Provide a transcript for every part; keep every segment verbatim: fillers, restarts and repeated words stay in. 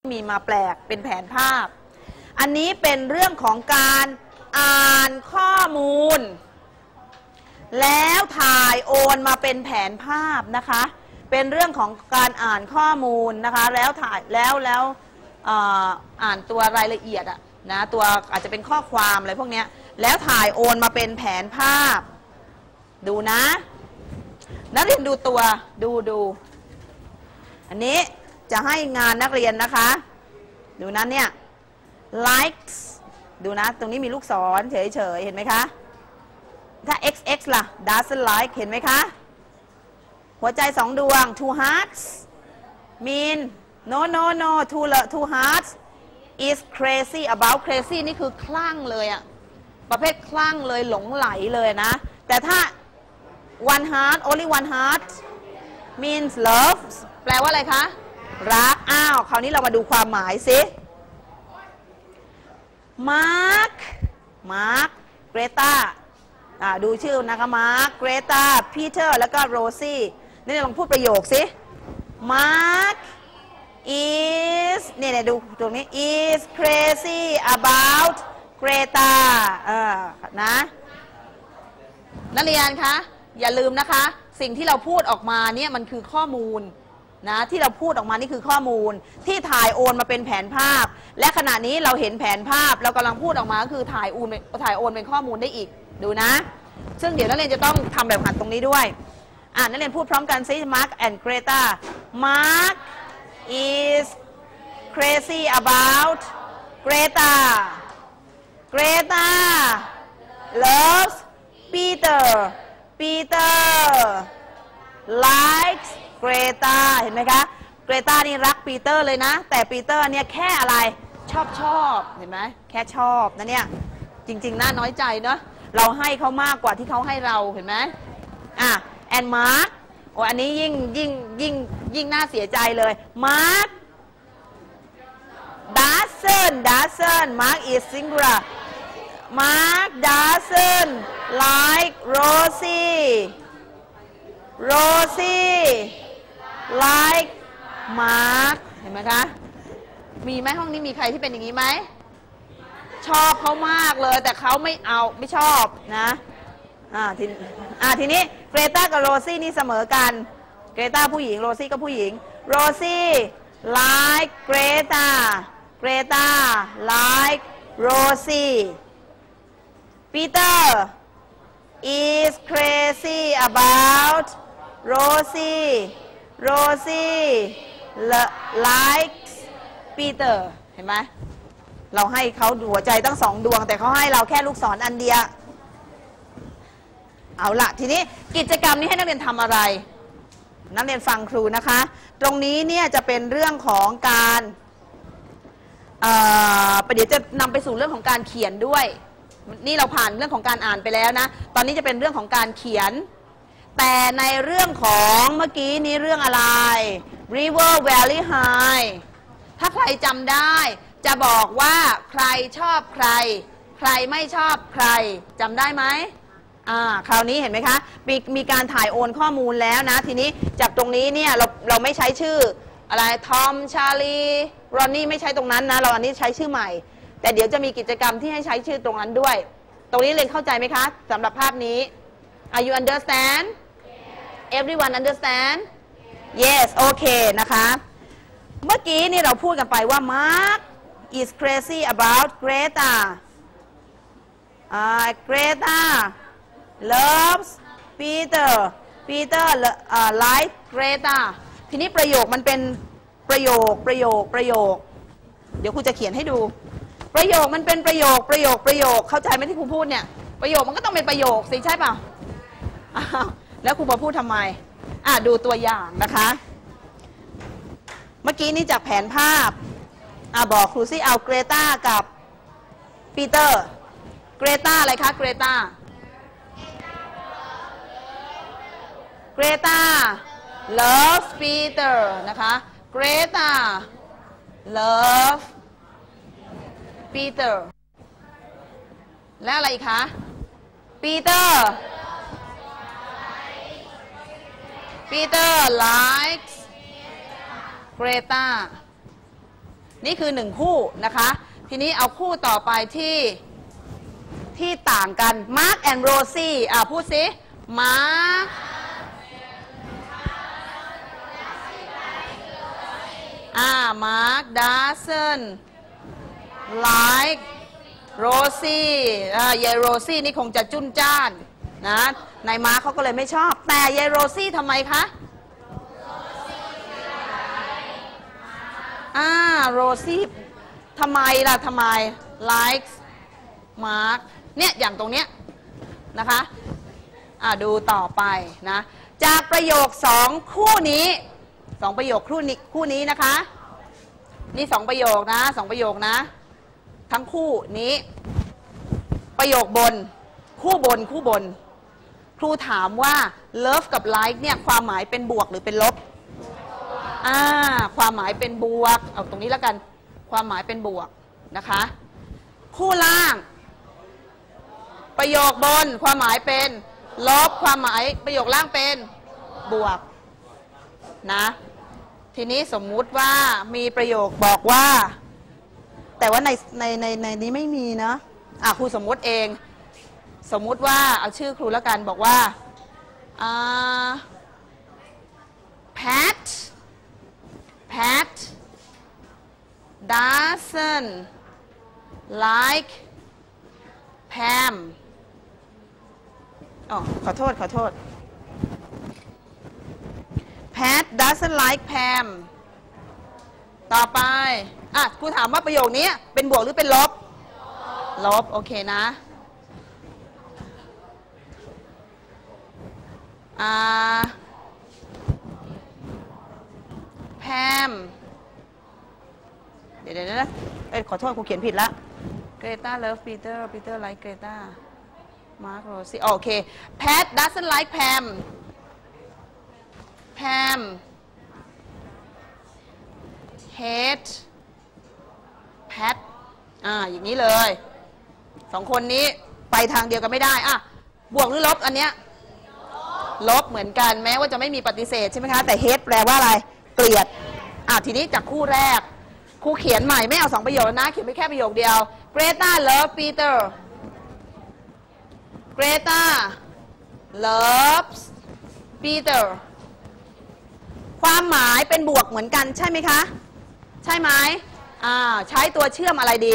มีมาแปลกเป็นแผนภาพอันนี้เป็นเรื่องของการอ่านข้อมูลแล้วถ่ายโอนมาเป็นแผนภาพนะคะเป็นเรื่องของการอ่านข้อมูลนะคะแล้วถ่ายแล้วแล้วอ่านตัวรายละเอียดอะนะตัวอาจจะเป็นข้อความอะไรพวกนี้แล้วถ่ายโอนมาเป็นแผนภาพดูนะนักเรียนดูตัวดูดูอันนี้จะให้งานนักเรียนนะคะดูนะเนี่ย likes ดูนะตรงนี้มีลูกศรเฉยๆเห็นไหมคะถ้า xx ล่ะ doesn't like เห็นไหมคะหัวใจสองดวง two hearts mean no no no two two hearts is crazy about crazy นี่คือคลั่งเลยอะประเภทคลั่งเลยหลงไหลเลยนะแต่ถ้า one heart only one heart means love แปลว่าอะไรคะรักอ้าวคราวนี้เรามาดูความหมายสิมาร์คมาร์คเกรตาดูชื่อนะคะมาร์คเกรตาพีเตอร์แล้วก็โรซี่นี่ลองพูดประโยคสิมาร์ค is นี่เนี่ยดูตรงนี้ is crazy about เกรตาเออนะนักเรียนคะอย่าลืมนะคะสิ่งที่เราพูดออกมาเนี่ยมันคือข้อมูลนะที่เราพูดออกมานี่คือข้อมูลที่ถ่ายโอนมาเป็นแผนภาพและขณะนี้เราเห็นแผนภาพเรากำลังพูดออกมาก็คือถ่ายโอนถ่ายโอนเป็นข้อมูลได้อีกดูนะซึ่งเดี๋ยวนักเรียนจะต้องทำแบบหัดตรงนี้ด้วยอ่านักเรียนพูดพร้อมกันซิ Mark and Greta Mark is crazy about Greta Greta loves Peter Peter likes เกรตาเห็นไหมคะเกรตานี่รักปีเตอร์เลยนะแต่ปีเตอร์เนี่ยแค่อะไรชอบชอบเห็นไหมแค่ชอบนะเนี่ยจริงๆน่าน้อยใจเนาะเราให้เขามากกว่าที่เขาให้เราเห็นไหมอ่ะแอนมาร์คโอ้อันนี้ยิ่งยิ่งยิ่งยิ่งน่าเสียใจเลยมาร์คดัซเซนดัซเซนมาร์ค is singular มาร์คดัซเซน like Rosie Rosie like Mark เห็นไหมคะมีไหมห้องนี้มีใครที่เป็นอย่างนี้ไหมชอบเขามากเลยแต่เขาไม่เอาไม่ชอบนะอ่าทีอ่าทีนี้เกรตากับโรซี่นี่เสมอกันเกรตาผู้หญิงโรซี่ก็ผู้หญิงโรซี่ like เกรตาเกรตา like Rosie Peter is crazy about Rosie Rosie likes Peter เห็นไหมเราให้เขาหัวใจตั้งสองดวงแต่เขาให้เราแค่ลูกศรอันเดียวเอาละทีนี้กิจกรรมนี้ให้นักเรียนทำอะไรนักเรียนฟังครูนะคะตรงนี้เนี่ยจะเป็นเรื่องของการประเดี๋ยวจะนำไปสู่เรื่องของการเขียนด้วยนี่เราผ่านเรื่องของการอ่านไปแล้วนะตอนนี้จะเป็นเรื่องของการเขียนแต่ในเรื่องของเมื่อกี้นี้เรื่องอะไร River Valley High ถ้าใครจำได้จะบอกว่าใครชอบใครใครไม่ชอบใครจำได้ไหมอ่าคราวนี้เห็นไหมคะมีมีการถ่ายโอนข้อมูลแล้วนะทีนี้จากตรงนี้เนี่ยเราเราไม่ใช้ชื่ออะไรทอมชาลีรอนนี่ไม่ใช้ตรงนั้นนะเราอันนี้ใช้ชื่อใหม่แต่เดี๋ยวจะมีกิจกรรมที่ให้ใช้ชื่อตรงนั้นด้วยตรงนี้เรียนเข้าใจไหมคะสำหรับภาพนี้ Are you understand Everyone understand Yes โอเคนะคะเมื่อกี้นี่เราพูดกันไปว่า Mark is crazy about Greta uh, Greta loves Peter Peter uh, like Greta ทีนี้ประโยคมันเป็นประโยคประโยคประโยคเดี๋ยวครูจะเขียนให้ดูประโยคมันเป็นประโยคประโยคประโยคเข้าใจไหมที่ครูพูดเนี่ยประโยคมันก็ต้องเป็นประโยคสิใช่เปล่าอ้าวแล้วครูมาพูดทำไมอ่ะดูตัวอย่างนะคะเมื่อกี้นี่จากแผนภาพอ่ะบอกครูซิเอาเกรตากับปีเตอร์เกรตาอะไรคะเกรตาเกรตา love Peter นะคะเกรตา love Peter แล้วอะไรอีกคะ Peter Peter likes Greta นี่คือหนึ่งคู่นะคะทีนี้เอาคู่ต่อไปที่ที่ต่างกัน Mark and Rosie อ่ะพูดสิ Markอ่า Mark doesn't like Rosie อ่ายายโรซี่นี่คงจะจุ้นจ้านนะนายมาร์คเขาก็เลยไม่ชอบแต่ยายโรซี่ทำไมคะอ่าโรซี่ทำไมล่ะทำไม likes Mark เนี่ยอย่างตรงเนี้ยนะคะอ่าดูต่อไปนะจากประโยคสองคู่นี้สองประโยคคู่นี้คู่นี้นะคะนี่สองประโยคนะสองประโยคนะทั้งคู่นี้ประโยคบนคู่บนคู่บนครูถามว่า love กับ like เนี่ยความหมายเป็นบวกหรือเป็นลบอ่าความหมายเป็นบวกเอาตรงนี้แล้วกันความหมายเป็นบวกนะคะคู่ล่างประโยคบนความหมายเป็นลบความหมายประโยคล่างเป็นบวกนะทีนี้สมมุติว่ามีประโยคบอกว่าแต่ว่าในในในในนี้ไม่มีนะอ่ะครูสมมุติเองสมมุติว่าเอาชื่อครูแล้วกันบอกว่าอ่า Pat Pat doesn't like Pam อ๋อขอโทษขอโทษ Pat doesn't like Pam ต่อไปอ่ะครูถามว่าประโยคนี้เป็นบวกหรือเป็นลบลบโอเคนะอ่า Pam เดี๋ยวเดี๋ยวนะเอ้ยขอโทษครูเขียนผิดละ Greta love Peter Peter like Greta Mark Rosie โอเค Pat doesn't like Pam Pam hate Pat อ่าอย่างนี้เลยสองคนนี้ไปทางเดียวกันไม่ได้อ่ะบวกหรือลบอันเนี้ยลบเหมือนกันแม้ว่าจะไม่มีปฏิเสธใช่ไหมคะแต่ hate แปลว่าอะไรเกลียดอ่ะทีนี้จากคู่แรกครูเขียนใหม่ไม่เอาสองประโยคนะเขียนไปแค่ประโยคเดียว Greta love Peter Greta loves Peter ความหมายเป็นบวกเหมือนกันใช่ไหมคะใช่ไหมอ่าใช้ตัวเชื่อมอะไรดี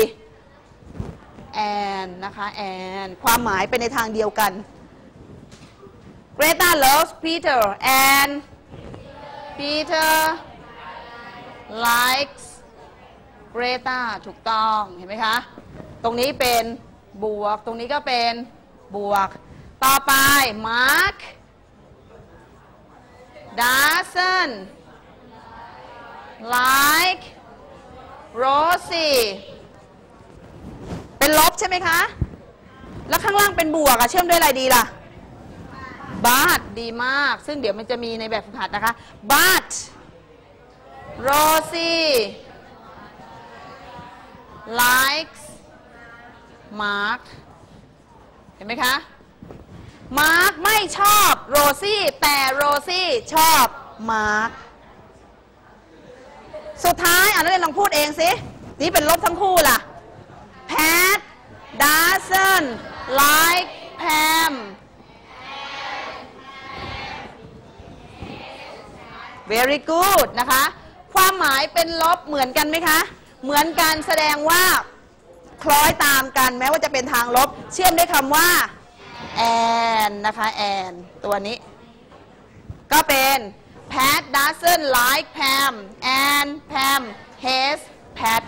and นะคะ and ความหมายเป็นในทางเดียวกัน Greta loves Peter and Peter likes Greta ถูกต้องเห็นไหมคะตรงนี้เป็นบวกตรงนี้ก็เป็นบวกต่อไป Mark doesn't like Rosie เป็นลบใช่ไหมคะแล้วข้างล่างเป็นบวกอะเชื่อมด้วยอะไรดีล่ะ but ดีมากซึ่งเดี๋ยวมันจะมีในแบบฝึกหัดนะคะ but Rosie likes Mark เห็นไหมคะ Mark ไม่ชอบโรซี่แต่โรซี่ชอบ Mark สุดท้ายอ่ะนักเรียนลองพูดเองสินี่เป็นลบทั้งคู่ล่ะ Pat doesn't like Pam very good นะคะความหมายเป็นลบเหมือนกันไหมคะเหมือนกันแสดงว่าคล้อยตามกันแม้ว่าจะเป็นทางลบเชื่อมด้วยคำว่า and นะคะ and ตัวนี้ก็เป็น Pat doesn't like Pam and Pam hates Pat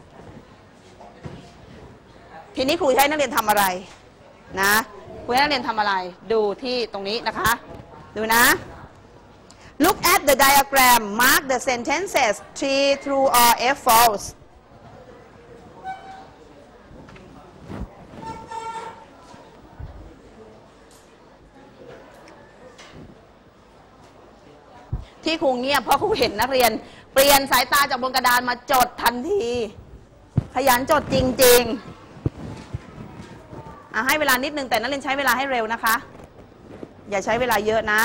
ทีนี้ครูให้นักเรียนทำอะไรนะครูให้นักเรียนทำอะไรดูที่ตรงนี้นะคะดูนะ Look at the diagram mark the sentences true true or F falseที่ครูเงียบเพราะครูเห็นนักเรียนเปลี่ยนสายตาจากบนกระดานมาจดทันทีขยันจดจริงๆอ่ะให้เวลานิดนึงแต่นักเรียนใช้เวลาให้เร็วนะคะอย่าใช้เวลาเยอะนะ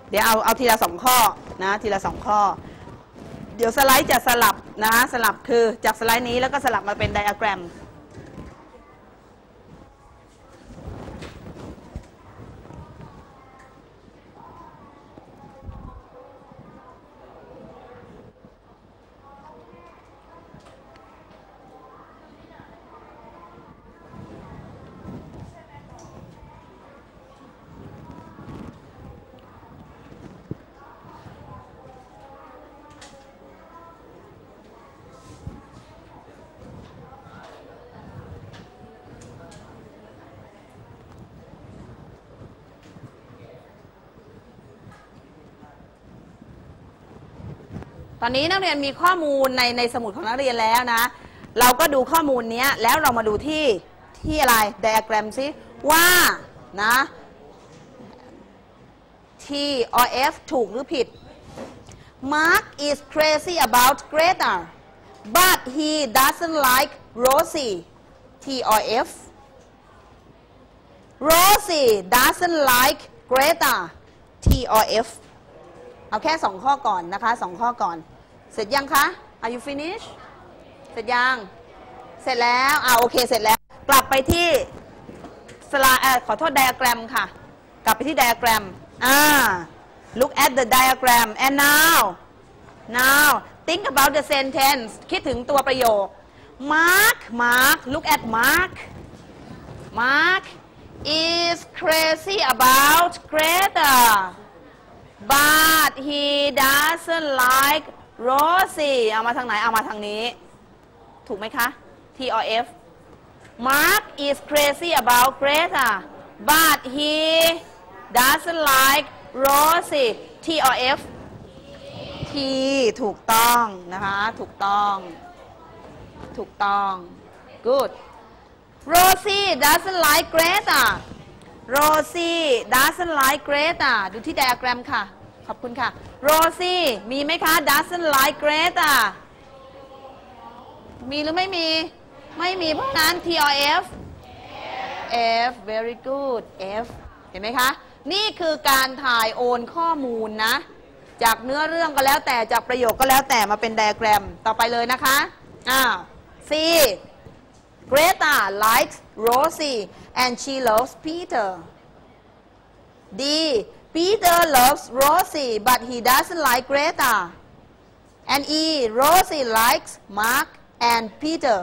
เดี๋ยวเอาเอาทีละสองข้อนะทีละสองข้อเดี๋ยวสไลด์จะสลับนะสลับคือจากสไลด์นี้แล้วก็สลับมาเป็นไดอะแกรมตอนนี้นักเรียนมีข้อมูลในในสมุดของนักเรียนแล้วนะเราก็ดูข้อมูลนี้แล้วเรามาดูที่ที่อะไรไดอะแกรมซิว่านะ T or F ถูกหรือผิด Mark is crazy about Greta but he doesn't like Rosie T or F Rosie doesn't like Greta T or Fเอาแค่สองข้อก่อนนะคะสองข้อก่อนเสร็จยังคะ Are you finish เสร็จยังเสร็จแล้วอ่าโอเคเสร็จแล้วกลับไปที่สไลด์ขอโทษไดอะแกรมค่ะกลับไปที่ไดอะแกรมอ่า look at the diagram and now now think about the sentence คิดถึงตัวประโยค Mark Mark look at Mark Mark is crazy about Greta but he doesn't like Rosie เอามาทางไหนเอามาทางนี้ถูกไหมคะ T or F Mark is crazy about Greta but he doesn't like Rosie T or F T ถูกต้องนะคะถูกต้องถูกต้อง good Rosie doesn't like Greta Rosie doesn't like Greta ดูที่ไดอะแกรมค่ะขอบคุณค่ะ Rosie มีไหมคะ doesn't like Greta มีหรือไม่มีไม่มีเพราะนั้น T or F F very good F เห็นไหมคะนี่คือการถ่ายโอนข้อมูลนะจากเนื้อเรื่องก็แล้วแต่จากประโยคก็แล้วแต่มาเป็นไดอะแกรมต่อไปเลยนะคะอ้าว C Greta likes Rosie and she loves Peter D Peter loves Rosie but he doesn't like Greta and E Rosie likes Mark and Peter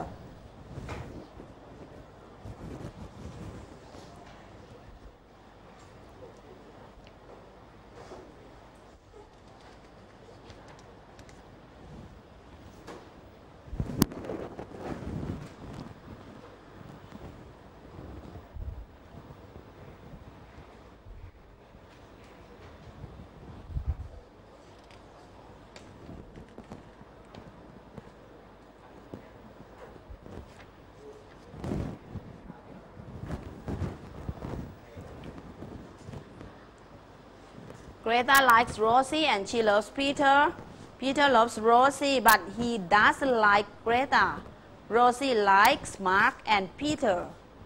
Greta likes Rosie and she loves Peter. Peter loves Rosie but he doesn't like Greta. Rosie likes Mark and Peter.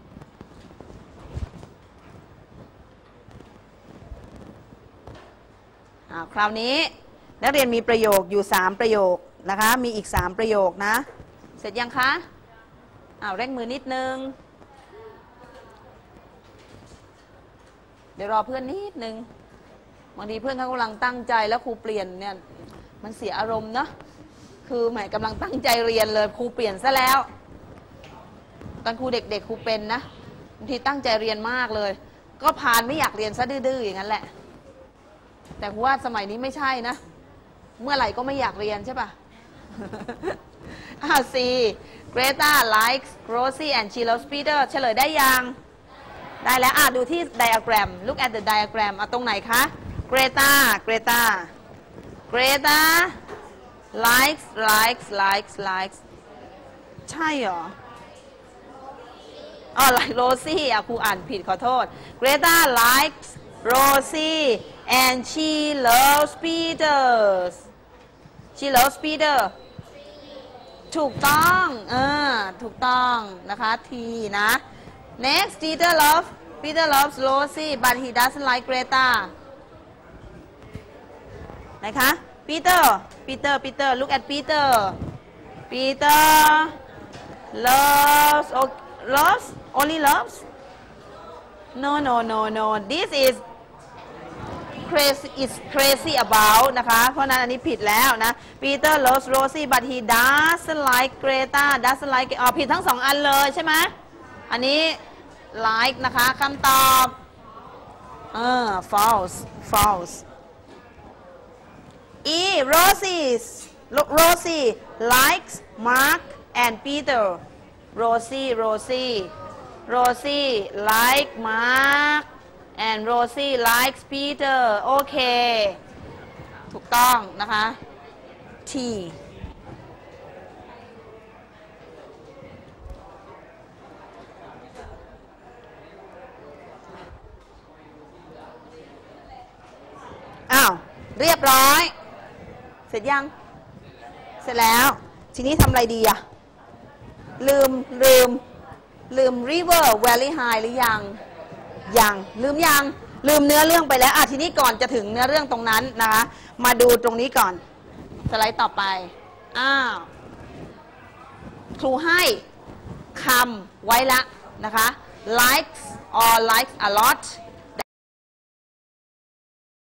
อ่าคราวนี้นักเรียนมีประโยคอยู่สามประโยคนะคะมีอีกสามประโยคนะเสร็จยังคะอ้าวเร่งมือนิดนึงเดี๋ยวรอเพื่อนนิดนึงบางทีเพื่อนเขากำลังตั้งใจแล้วครูเปลี่ยนเนี่ยมันเสียอารมณ์เนาะคือหมายกำลังตั้งใจเรียนเลยครูเปลี่ยนซะแล้วตอนครูเด็กๆครูเป็นนะบางทีตั้งใจเรียนมากเลยก็พานไม่อยากเรียนซะดื้อๆอย่างนั้นแหละแต่ครูว่าสมัยนี้ไม่ใช่นะเมื่อไหร่ก็ไม่อยากเรียนใช่ปะ อ้าว C Greta likes Rosie and she loves Peter เฉลยได้ยังได้แล้วอ่ะดูที่ไดอะแกรม look at the diagram เอาตรงไหนคะ Greta Greta Greta likes likes likes likes ใช่เหรออ๋อ like Rosie อ่ะครูอ่านผิดขอโทษ Greta likes Rosie and she loves Peter she loves Peter ถูกต้องเออถูกต้องนะคะทีนะ next Peter loves Peter loves Rosie but he doesn't like Greta นะคะ Peter Peter Peter look at Peter Peter loves loves only loves no no no no this is crazy is crazy about นะคะเพราะนั้นอันนี้ผิดแล้วนะ Peter loves Rosie but he doesn't like Greta doesn't like อ๋อผิดทั้งสองอันเลยใช่ไหมอันนี้ like นะคะคำตอบเออ false false E Rosie Rosie likes Mark and Peter Rosie Rosie Rosie like Mark and Rosie likes Peter โอเคถูกต้องนะคะ T อ้าวเรียบร้อยเสร็จยังเสร็จแล้วทีนี้ทำอะไรดีอะลืมลืมลืม River Valley High หรือยังยังลืมยังลืมเนื้อเรื่องไปแล้วอ่ะทีนี้ก่อนจะถึงเนื้อเรื่องตรงนั้นนะคะมาดูตรงนี้ก่อนสไลด์ต่อไปอ้าวครูให้คำไว้ละนะคะ likes or likes a lot